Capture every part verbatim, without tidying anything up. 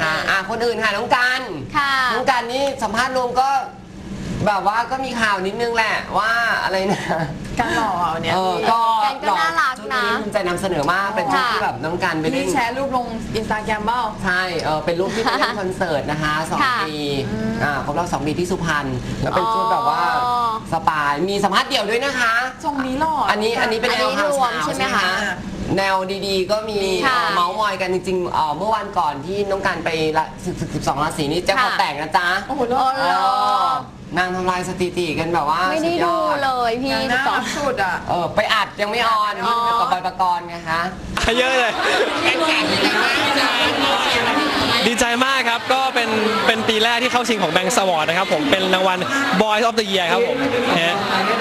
นะคะอ่ะคนอื่นค่ะน้องกันค่ะน้องกันนี่สัมภาษณ์รวมก็แบบว่าก็มีข่าวนิดนึงแหละว่าอะไรนะการหล่อเนี่ยก็ก็น่ารักนะภูมิใจนำเสนอมากเป็นชุดที่แบบน้องกันไปเล่นแชร์รูปลงอินสตาแกรมเปล่าใช่เออเป็นรูปที่ไปเล่นคอนเสิร์ตนะคะสองปีอ่าครบรอบสองปีที่สุพรรณแล้วเป็นชุดแบบว่าสปายมีสัมภาษณ์เดี่ยวด้วยนะคะทรงนี้หล่ออันนี้อันนี้เป็นแนวข่าวใช่ไหมคะแนวดีๆก็มีเมาส์มอยกันจริงๆเมื่อวันก่อนที่น้องการไปสิบสองราศีนี้แจ็คพอตแตกนะจ๊ะโอ้โหนางทำลายสถิติกันแบบว่าไม่ได้ดูเลยพี่สองชุดอ่ะเออไปอัดยังไม่ออนกับบอยปกรณ์ไงคะเยอะเลยดีใจมากครับก็เป็นเป็นปีแรกที่เข้าชิงของแบงค์สวอร์ดนะครับผมเป็นรางวัล Boys of the Year ครับผมนะ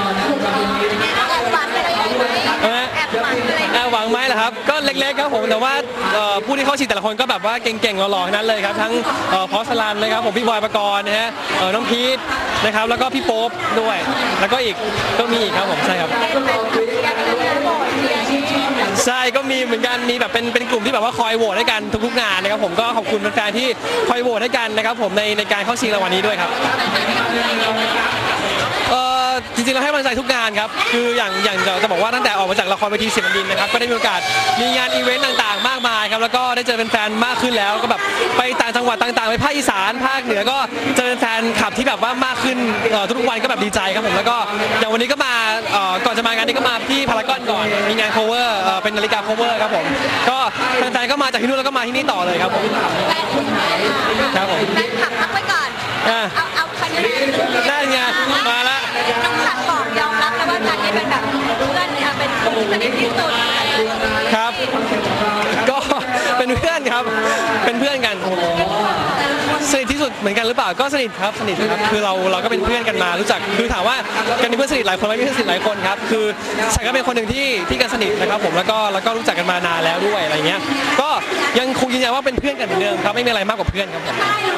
แอบหวังไหมล่ะครับก็เล็กๆครับผมแต่ว่าผู้ที่เข้าชิงแต่ละคนก็แบบว่าเก่งๆหล่อๆนั้นเลยครับทั้งพอสลันนะครับผมพี่บอยปกรณ์นะฮะน้องพีทนะครับแล้วก็พี่โป๊ปด้วยแล้วก็อีกก็มีอีกครับผมใช่ครับใช่ก็มีเหมือนกันมีแบบเป็นเป็นกลุ่มที่แบบว่าคอยโหวตให้กันทุกๆงานนะครับผมก็ขอบคุณแฟนๆที่คอยโหวตให้กันนะครับผมในในการเข้าชิงรางวัลนี้ด้วยครับเออจริงๆเราให้กำลังใจทุกงานครับคืออย่างอย่างจะบอกว่าตั้งแต่ออกมาจากละครเวทีศิลปินนะครับก็ได้มีโอกาสมีงานอีเวนต์ต่างๆมากมายครับแล้วก็ได้เจอแฟนๆมากขึ้นแล้วก็แบบไปต่างจังหวัดต่างๆไปภาคอีสานภาคเหนือก็เจอแฟนคลับที่แบบว่ามากขึ้นทุกวันก็แบบดีใจครับผมแล้วก็อย่างวันนี้ก็มาก่อนจะมางานนี้ก็มาที่พารากอนก่อนมีงาน cover เป็นนาฬิกา cover ครับผมก็แฟนๆก็มาจากที่นู่นแล้วก็มาที่นี่ต่อเลยครับผมครับผมแฟนคลับพักไว้ก่อนเอาเอาคันนี้ได้ไงมาละน้องขัดบอกยอมรับแล้วว่าการนี้เป็นแบบเพื่อนเป็นคนที่สนิทที่สุดครับก็เป็นเพื่อนครับเป็นเพื่อนกันสนิทที่สุดเหมือนกันหรือเปล่าก็สนิทครับสนิทครับคือเราเราก็เป็นเพื่อนกันมารู้จักคือถามว่ากันมีเพื่อนสนิทหลายคนไหมมีเพื่อนสนิทหลายคนครับคือฉันก็เป็นคนหนึ่งที่ที่กันสนิทนะครับผมแล้วก็แล้วก็รู้จักกันมานานแล้วด้วยอะไรเงี้ยก็ยังคงยืนยันว่าเป็นเพื่อนกันเหมือนเดิมครับไม่มีอะไรมากกว่าเพื่อนครับผม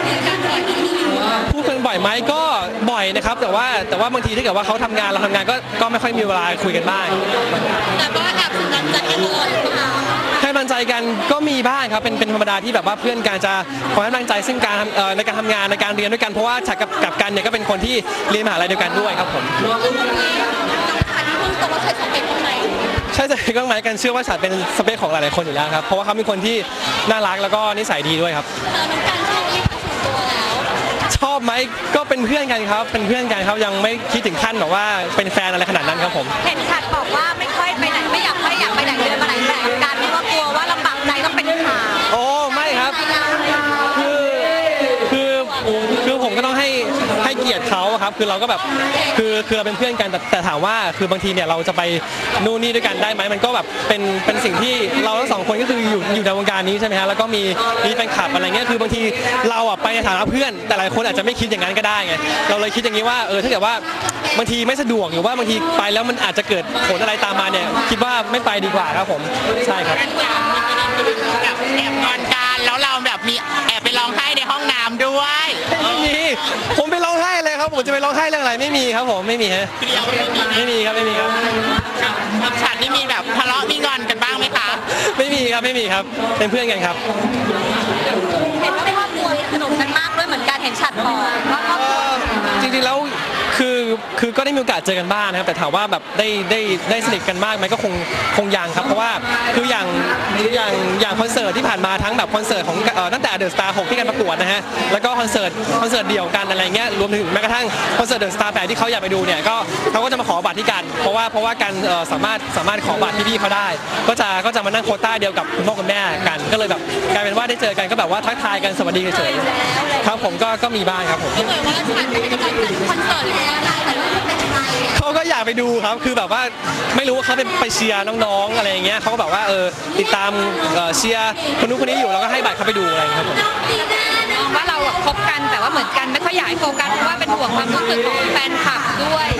พูดกันบ่อยไหมก็บ่อยนะครับแต่ว่าแต่ว่าบางทีถ้าเกิดว่าเขาทำงานเราทำงานก็ก็ไม่ค่อยมีเวลาคุยกันบ้างแต่ว่าแอบสนใจกันเลยให้กำลังใจกันก็มีบ้างครับเป็นเป็นธรรมดาที่แบบว่าเพื่อนกันจะขอให้กำลังใจซึ่งการในการทำงานในการเรียนด้วยกันเพราะว่าฉันกับกับกันเนี่ยก็เป็นคนที่เรียนมหาลัยเดียวกันด้วยครับผมน้องขัดที่พึ่งตัวว่าใช้สเปคไหมใช่ใช่ก็หมายกันเชื่อว่าฉันเป็นสเปคของหลายๆคนอยู่แล้วครับเพราะว่าเขาเป็นคนที่น่ารักแล้วก็นิสัยดีด้วยครับน้องกันชอบที่ผสมตัวแล้วชอบไหมก็เป็นเพื่อนกันครับเป็นเพื่อนกันครับยังไม่คิดถึงขั้นแบบว่าเป็นแฟนอะไรขนาดนั้นครับผมเห็นขัดบอกว่าไม่ค่อยไปไหนไม่อยากไม่อยากไปไหนเลยมาไหนแต่การที่ว่ากลัวว่าลำบากใจต้องเป็นข่าวโอ้ไม่ครับคือคือคือผมก็ต้องให้ให้เกียรติเขาครับคือเราก็แบบคือคือเราเป็นเพื่อนกันแต่แต่ถามว่าคือบางทีเนี่ยเราจะไปนู่นนี่ด้วยกันได้ไหมมันก็แบบเป็นเป็นสิ่งที่เราทั้งสองคนก็คืออยู่อยู่ในวงการนี้ใช่ไหมฮะแล้วก็มีมีแฟนคลับอะไรเงี้ยคือบางทีเราอ่ะไปในฐานะเพื่อนแต่หลายคนอาจจะไม่คิดอย่างนั้นก็ได้ไงเราเลยคิดอย่างนี้ว่าเออถ้าเกิดว่าบางทีไม่สะดวกหรือว่าบางทีไปแล้วมันอาจจะเกิดผลอะไรตามมาเนี่ยคิดว่าไม่ไปดีกว่าครับผมใช่ครับแบบแอบงอนกันแล้วเราแบบมีแอบไปร้องไห้ในห้องน้ำด้วยไม่มีผมไปร้องไห้เลยครับผมจะไปร้องไห้เรื่องอะไรไม่มีครับผมไม่มีฮะไม่มีครับไม่มีครับกับฉันนี่มีแบบทะเลาะมีงอนกันบ้างไหมคะไม่มีครับไม่มีครับเป็นเพื่อนกันครับเห็นว่าครอบครัวสนุกกันมากด้วยเหมือนกันเห็นฉัดบอกว่าครอบครัวจริงๆแล้วคือคือก็ได้มีโอกาสเจอกันบ้างนะครับแต่ถามว่าแบบได้ได้ได้สนิทกันมากไหมก็คงคงยังครับเพราะว่าคืออย่างอย่างอย่างคอนเสิร์ตที่ผ่านมาทั้งแบบคอนเสิร์ตของตั้งแต่เดอะสตาร์หกที่กันประกวดนะฮะแล้วก็คอนเสิร์ตคอนเสิร์ตเดี่ยวกันอะไรเงี้ยรวมถึงแม้กระทั่งคอนเสิร์ตเดอะสตาร์แปดที่เขาอยากไปดูเนี่ยก็เขาก็จะมาขอบัตรที่กันเพราะว่าเพราะว่ากันสามารถสามารถขอบัตรพี่ๆเขาได้ก็จะก็จะมานั่งโควต้าเดียวกับคุณพ่อคุณแม่กันก็เลยแบบกลายเป็นว่าได้เจอกันก็แบบว่าทักทายกันสวัสดีเฉยๆครับผมก็ก็มีบ้างครับผมเหมือนว่าฉันเป็นกำลังใจคอนเสิร์ตแล้วนะแต่ว่าเป็นใครเขาก็อยากไปดูครับคือแบบว่าไม่รู้ว่าเขาเป็นไปเชียร์น้องๆอะไรอย่างเงี้ยเขาก็แบบว่าเออติดตามเชียร์คนนู้นคนนี้อยู่แล้วก็ให้บัตรเขาไปดูอะไรครับผมว่าเราคบกันแต่ว่าเหมือนกันไม่ค่อยอยากให้โฟกัสเพราะว่าเป็นห่วงความรู้สึกของแฟนคลับด้วยอ๋อไม่ใช่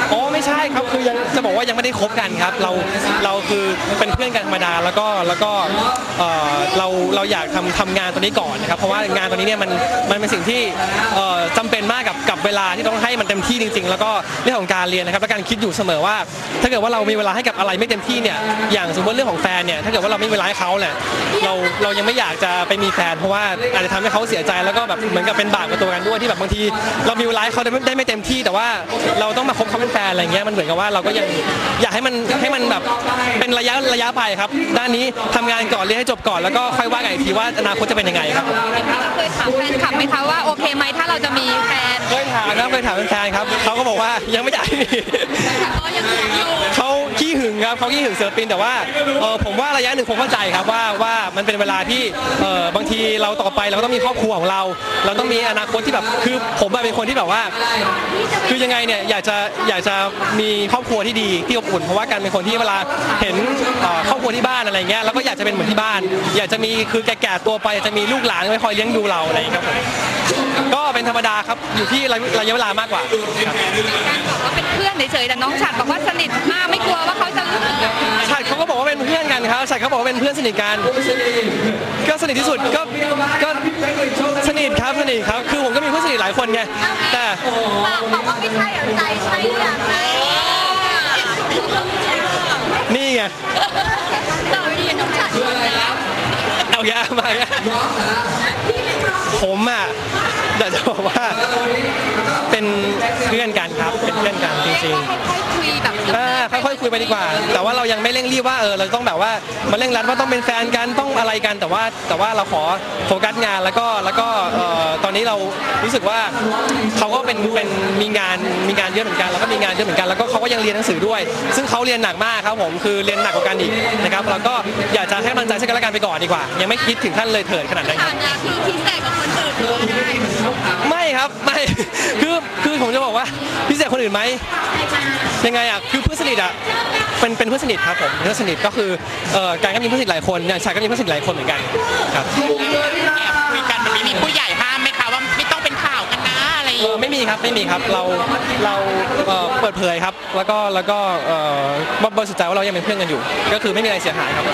ใช่ครับคือยังจะบอกว่ายังไม่ได้คบกันครับเราเราคือเป็นเพื่อนกันธรรมดาแล้วก็แล้วก็เอ่อเราเราอยากทำทำงานตัวนี้ก่อนนะครับเพราะว่างานตัวนี้เนี่ยมันมันเป็นสิ่งที่เอ่อจำเป็นมากกับกับเวลาที่ต้องให้มันเต็มที่จริงๆแล้วก็เรื่องของการเรียนนะครับและการคิดอยู่เสมอว่าถ้าเกิดว่าเรามีเวลาให้กับอะไรไม่เต็มที่เนี่ยอย่างสมมติเรื่องของแฟนเนี่ยถ้าเกิดว่าเราไม่มีเวลาให้เขาเนี่ยเราเรายังไม่อยากจะไปมีแฟนเพราะว่าอาจจะทำให้เขาเสียใจแล้วก็แบบเหมือนกับเป็นบาปกับตัวกันด้วยที่แบบบางทีเรามีเวลาให้เขาได้ไม่ได้ไม่เต็มที่แต่ว่าเราต้องมาคบเขาเป็นแฟนอะไรเงี้ยมันเหมือนกับว่าเราก็ยังอยากให้มันให้มันแบบเป็นระยะระยะไปครับด้านนี้ทำงานก่อนเรียนให้จบก่อนแล้วก็ค่อยว่ากันอีกทีว่าอนาคตจะเป็นยังไงครับเคยถามแฟนคลับไหมคะว่าโอเคไหมถ้าเราจะมีแฟนเคยถามครับเคยถามแฟนๆครับเขาก็บอกว่ายังไม่อยากมีก็ยังอยู่เขาขี้หึงครับเขาขี้หึงศิลปินแต่ว่าเออผมว่าระยะหนึ่งผมเข้าใจครับว่าว่ามันเป็นเวลาที่เออบางทีเราต่อไปเราก็ต้องมีครอบครัวของเรา เราต้องมีอนาคตที่แบบคือผมเป็นคนที่แบบว่าคือยังไงเนี่ยอยากจะอยากจะมีครอบครัวที่ดีที่อบอุ่นเพราะว่าการเป็นคนที่เวลาเห็นครอบครัวที่บ้านอะไรเงี้ยแล้วก็อยากจะเป็นเหมือนที่บ้าน อยากจะมีคือแก่ๆตัวไปอยากจะมีลูกหลานไว้คอยเลี้ยงดูเราอะไรอย่างเงี้ยครับผมก็เป็นธรรมดาครับอยู่ที่ระยะเวลามากกว่าครับการบอกว่าเป็นเพื่อนเฉยๆแต่น้องฉัดบอกว่าสนิทมากไม่กลัวว่าเขาจะฉัดเขาก็บอกว่าเป็นเพื่อนกันครับฉัดเขาบอกว่าเป็นเพื่อนสนิทกันก็สนิทที่สุดก็ก็สนิทครับสนิทครับคือผมก็มีเพื่อนสนิทหลายคนไงแต่บอกว่าไม่ใช่หรอใจใช่หรือยังไงนี่ไงเราเรียนน้องฉัดแล้วเอาแย่มาแย่ผมอ่ะอยากจะบอกว่าเป็นเพื่อนกันครับเป็นเพื่อนกันจริงๆค่อยๆคุยแบบอ่าค่อยๆคุยไปดีกว่าแต่ว่าเรายังไม่เร่งรีบว่าเออเราต้องแบบว่ามาเร่งรัดว่าต้องเป็นแฟนกันต้องอะไรกันแต่ว่าแต่ว่าเราขอโฟกัสงานแล้วก็แล้วก็เอ่อตอนนี้เรารู้สึกว่าเขาก็เป็นเป็นมีงานมีงานเยอะเหมือนกันแล้วก็มีงานเยอะเหมือนกันแล้วก็เขาก็ยังเรียนหนังสือด้วย ซึ่งเขาเรียนหนักมากครับผมคือเรียนหนักกว่ากันอีกนะครับแล้วก็อยากจะให้กำลังใจซึ่งกันและกันไปก่อนดีกว่ายังไม่คิดถึงขั้นเลยเถิดขนาดนั้นครับฐานะที่พิเศษกับคนอื่นได้ไม่ครับไม่ คือคือผมจะบอกว่าพิเศษคนอื่นไหมยังไงอ่ะคือเพื่อนสนิทอ่ะเป็นเป็นเพื่อนสนิทครับผมเพื่อนสนิทก็คือเอ่อการก็มีเพื่อนสนิทหลายคนอย่างชายก็มีเพื่อนสนิทหลายคนเหมือนกันครับแอบคุยกันแบบนี้มีผู้ใหญ่ห้ามไหมคะว่าไม่ต้องเป็นข่าวกันนะอะไรอย่างเอเงี้ยอไม่มีครับไม่มีครับเราเราเอ่อเปิดเผยครับแล้วก็แล้วก็เอ่อว่าบริสุทธิ์ใจว่าเรายังเป็นเพื่อนกันอยู่ ก็คือไม่มีอะไรเสียหายครับ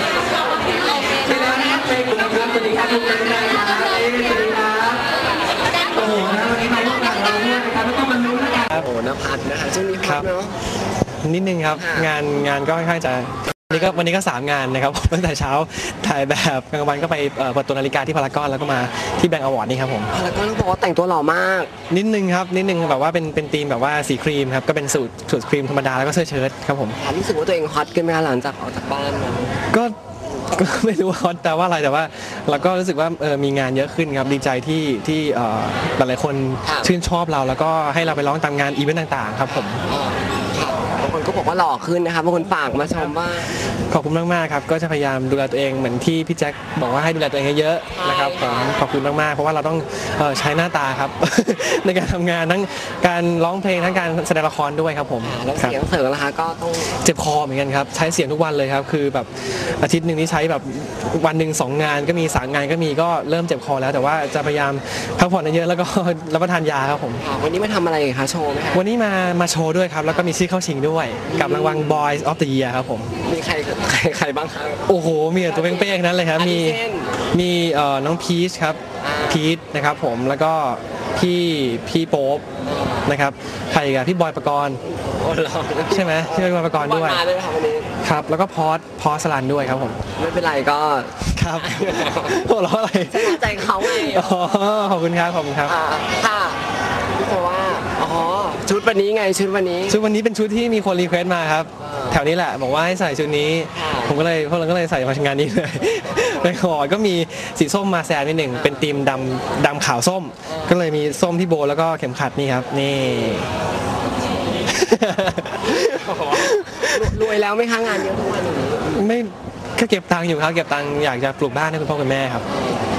ครับโอ้นภัสนะคะช่วงนี้พักเนาะนิดนึงครับงานงานก็ค่อนข้างจะวันนี้ก็วันนี้ก็สามงานนะครับ ตั้งแต่เช้าถ่ายแบบกลางวันก็ไปเอ่อเปิดตัวนาฬิกาที่พารากอนแล้วก็มาที่แบงก์อวอร์ดนี่ครับผมแล้วก็ต้องบอกว่าแต่งตัวหล่อมากนิดนึงครับนิดนึงแบบว่าเป็นเป็นธีมแบบว่าสีครีมครับก็เป็นสูทสูทครีมธรรมดาแล้วก็เสื้อเชิ้ตครับผมรู้สึกว่าตัวเองฮอตขึ้นไหมคะหลังจากออกจากบ้านมาก็ก็ไม่รู้ว่าแต่ว่าอะไรแต่ว่าเราก็รู้สึกว่าเออมีงานเยอะขึ้นครับดีใจที่ที่เอ่อหลายๆคนชื่นชอบเราแล้วก็ให้เราไปร้องตามงานอีเวนต์ต่างๆครับผมบางคนก็บอกว่าหล่อขึ้นนะคะบางคนฝากมาชมว่าขอบคุณมากๆครับก็จะพยายามดูแลตัวเองเหมือนที่พี่แจ็คบอกว่าให้ดูแลตัวเองเยอะๆนะครับผมขอบคุณมากๆเพราะว่าเราต้องเอ่อใช้หน้าตาครับ ในการทำงานทั้งการร้องเพลงทั้งการแสดงละครด้วยครับผมแล้วครับเสียงเสริงนะคะก็ต้องเจ็บคอเหมือนกันครับใช้เสียงทุกวันเลยครับคือแบบอาทิตย์หนึ่งนี่ใช้แบบวันหนึ่งสองงานก็มีสามงานก็มีก็เริ่มเจ็บคอแล้วแต่ว่าจะพยายามพักผ่อนเยอะๆแล้วก็ รับประทานยาครับผมวันนี้มาทำอะไรคะโชว์ไหมคะวันนี้มามาโชว์ด้วยครับแล้วก็มีชื่อเข้าชิงด้วยกับรางวัล Boys of the Year ครับผมมีใครใครใครบ้างคะโอ้โหมีแต่ตัวเป้งๆนั้นเลยครับมีอาทิเช่นมีเอ่อน้องพีชครับพีชนะครับผมแล้วก็พี่พี่โป๊ปนะครับใครกับพี่บอยปกรณ์โอ้หล่อใช่ไหมพี่บอยปกรณ์ด้วยมาด้วยค่ะวันนี้ครับแล้วก็พอสพอสลันด้วยครับผมไม่เป็นไรก็ครับโอ้ร้ออะไรใจเขาไงอ๋อขอบคุณครับขอบคุณครับอ่าค่ะพี่โซว่าอ๋อชุดวันนี้ไงชุดวันนี้ชุดวันนี้เป็นชุดที่มีคนรีเควสต์มาครับแถวนี้แหละบอกว่าให้ใส่ชุดนี้ค่ะผมก็เลยพวกเราก็เลยใส่มาทำงานนี้เลย ในคอก็มีสีส้มมาแซมนิดหนึ่งเป็นธีมดำดำขาวส้ม ก็เลยมีส้มที่โบแล้วก็เข็มขัดนี่ครับนี่รวยแล้วไหมคะงานเยอะทุกวันนี้ไม่ก็เก็บตังค์อยู่ครับเก็บตังค์อยากจะปลูกบ้านให้คุณพ่อคุณแม่ครับ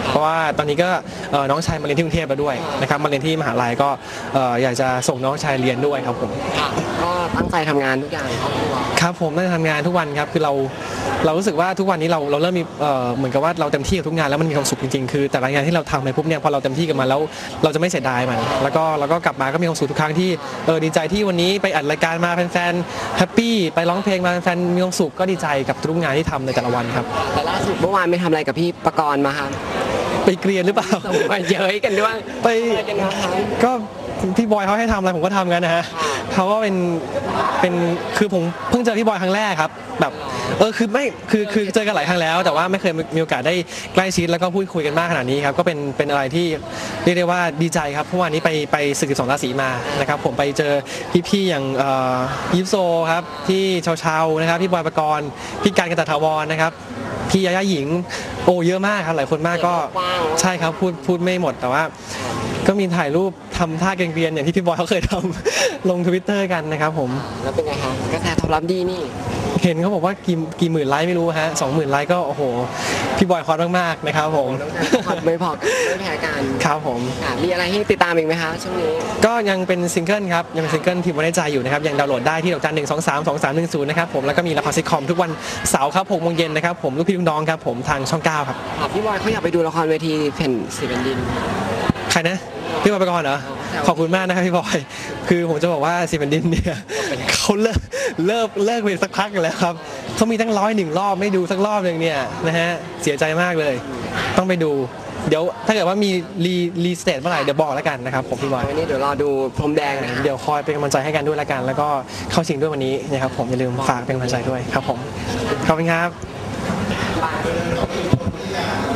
เพราะว่าตอนนี้ก็เอ่อน้องชายมาเรียนที่กรุงเทพแล้วด้วยนะครับมาเรียนที่มหาลัยก็เอ่ออยากจะส่งน้องชายเรียนด้วยครับผมค่ะก็ตั้งใจทำงานทุกอย่างครอบครัวครับผมได้ทำงานทุกวันครับคือเราเรารู้สึกว่าทุกวันนี้เราเราเริ่มมีเอ่อเหมือนกับว่าเราเต็มที่กับทุกงานแล้วมันมีความสุขจริงๆคือแต่ละงานที่เราทำไปปุ๊บเนี่ยพอเราเต็มที่กับมันแล้วเราจะไม่เสียดายมันแล้วก็แล้วก็กลับมาก็มีความสุขทุกครั้งที่เออดีใจที่วันนี้ไปอัดรายการมาแฟนๆแฮปปี้ไปร้องเพลงมาแฟนๆมีความสุขก็ดีใจกับทุกงานที่ทำในแต่ละวันครับแต่ล่าสุดเมื่อวานไม่ทำอะไรกับพี่ประกรณ์มาคะไปเกรียนหรือเปล่าส่งมาเย้ยกันด้วยไปอะไรกันนะคะก็พี่บอยเขาให้ทำอะไรผมก็ทำกันนะฮะเขาก็เป็นเป็นคือผมเพิ่งเจอพี่บอยครั้งแรกครับแบบเออคือไม่คือคือเจอกันหลายครั้งแล้ว แต่ว่าไม่เคยมีโอกาสได้ใกล้ชิดแล้วก็พูดคุยกันมากขนาดนี้ครับก็เป็นเป็นอะไรที่เรียกได้ว่าดีใจครับเพราะวันนี้ไปไปศึกสิบสองราศีมานะครับผมไปเจอพี่ๆอย่างเอ่อยิปโซครับที่เชาๆนะครับพี่บอยปกรณ์พี่การกันตถาวรนะครับพี่ยาย่าหญิงโอ้เยอะมากครับหลายคนมากก็ใช่ครับพูดพูดไม่หมดแต่ว่าก็มีถ่ายรูปทำท่าเกรียนๆอย่างที่พี่บอยเขาเคยทำ ลงทวิตเตอร์กันนะครับผมแล้วเป็นไงคะกระแสตอบรับดีนี่เห็นเขาบอกว่ากี่กี่หมื่นไลค์ไม่รู้ฮะสองหมื่นไลค์ก็โอ้โหพี่บอยคอร์สมากๆนะครับผมไม่พอไม่แพ้กันครับผมค่ะมีอะไรให้ติดตามอีกไหมคะช่วงนี้ก็ยังเป็นซิงเกิลครับยังเป็นซิงเกิลที่ไว้ในใจอยู่นะครับยังดาวน์โหลดได้ที่ดอกจันหนึ่งสองสามสองสามหนึ่งศูนย์นะครับผมแล้วก็มีละครซิทคอมทุกวันเสาร์ครับหกโมงเย็นนะครับผมลูกพี่ลูกน้องครับผมทางช่องเก้าครับค่ะพี่บอยเขาอยากไปดูละครเวทีแผ่นสีแผ่นดินใครนะพี่บอยไปก่อนเหรอขอบคุณมากนะครับพี่บอยคือผมจะบอกว่าซีแผ่นดินเนี่ยเขาเลิกเลิกเลิกไปสักพักแล้วครับเขามีตั้งร้อยหนึ่งรอบไม่ดูสักรอบหนึ่งเนี่ยนะฮะเสียใจมากเลย ต้องไปดูเดี๋ยวถ้าเกิดว่ามีรีรีสเตทเมื่อไหร่เดี๋ยวบอกแล้วกันนะครับผมพี่บอยวันนี้เดี๋ยวรอดูพรมแดงนะคะเดี๋ยวคอยเป็นกำลังใจให้กันด้วยแล้วกัน แล้วก็เข้าชิงด้วยวันนี้นะครับผมอย่าลืมฝากเป็นกำลังใจด้วยครับผมขอบคุณครับ